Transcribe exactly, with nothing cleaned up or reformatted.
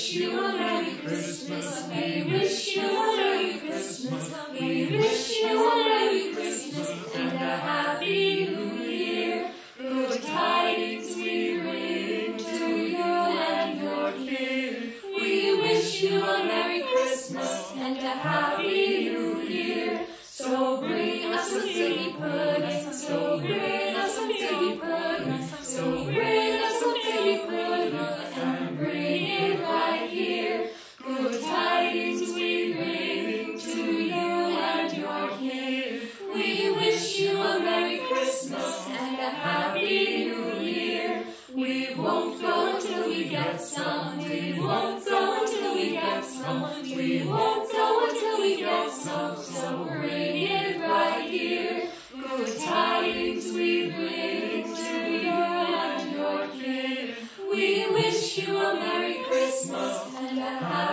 wish you a Merry Christmas. We wish you a Merry Christmas. We wish you a Merry Christmas and a Happy New Year. Good tidings we bring to you and your kin. We wish you a Merry Christmas and a Happy New Year. So bring us some figgy pudding, so bring us some figgy pudding, so bring us some figgy pudding and bring it right here. Good tidings we bring to you and your kin. We wish you a Merry Christmas and a Happy New Year. We won't go until we get some, we won't go until we get some, we won't go until we get some, so bring it right here. Good tidings we bring to you and your kin. We wish you a Merry Christmas and a Happy